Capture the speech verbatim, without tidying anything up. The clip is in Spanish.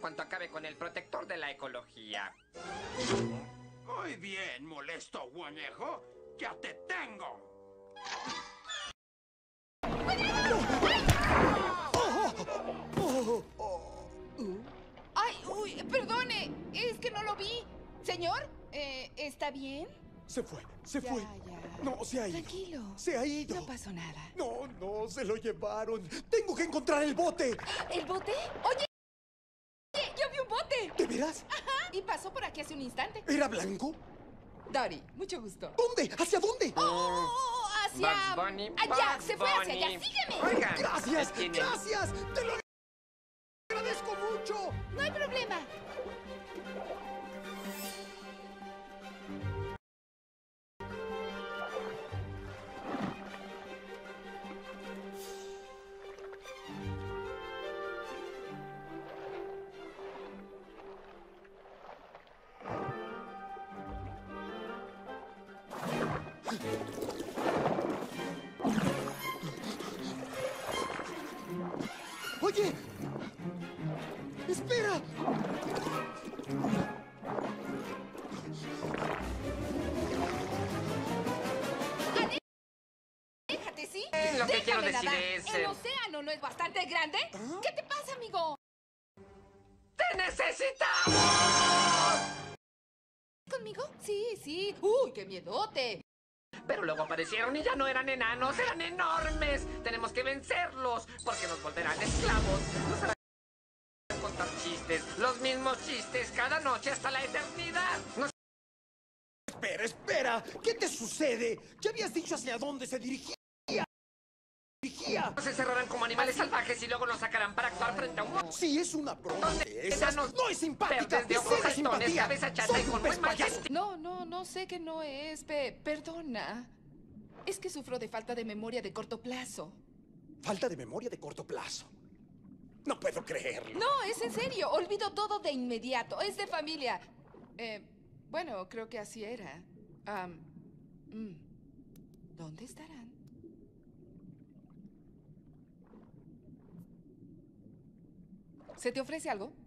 cuanto acabe con el protector de la ecología. Muy bien, molesto guanejo. ¡Ya te tengo! ¡Ay, uy! Perdone, es que no lo vi. Señor, eh, ¿está bien? Se fue, se Ya, fue. ya. No, se ha ido. Tranquilo. Se ha ido. No pasó nada. No, no, se lo llevaron. Tengo que encontrar el bote. ¿El bote? ¡Oye! ¡Yo vi un bote! ¿De veras? Ajá. Y pasó por aquí hace un instante. ¿Era blanco? Dory, mucho gusto. ¿Dónde? ¿Hacia dónde? ¡Oh, oh, oh! ¡Hacia... Bugs Bunny, allá! Bugs ¡Se fue hacia Bunny. allá! ¡Sígueme! Oigan, ¡Gracias! tiene- ¡Gracias! ¡Te lo agradezco mucho! No hay problema. ¡Oye! ¡Espera! Déjate, ¿sí? Eh, lo que quiero Déjame decir nadar. es, ¿El eh, océano no es bastante grande? ¿Qué te pasa, amigo? ¡Te necesitamos! ¿Conmigo? Sí, sí. ¡Uy, qué miedote! Pero luego aparecieron y ya no eran enanos, eran enormes. Tenemos que vencerlos, porque nos volverán esclavos. Nos harán contar chistes, los mismos chistes cada noche hasta la eternidad. Nos Espera, espera. ¿Qué te sucede? Ya habías dicho hacia dónde se dirigía. Dirigía. se encerrarán como animales salvajes y luego nos sacarán para actuar frente a un monstruo. Sí, es una broma de esas. Enanos No es simpática. verdes de ojos Cero saltones, simpatía. cabeza chata Soy y un con pez muy mal payaso. No, no, no sé que no es. Pe- perdona. Es que sufro de falta de memoria de corto plazo. Falta de memoria de corto plazo. No puedo creerlo. No, es en serio. Olvido todo de inmediato. Es de familia. Eh, bueno, creo que así era. Am, mm, ¿Dónde estarán? ¿Se te ofrece algo?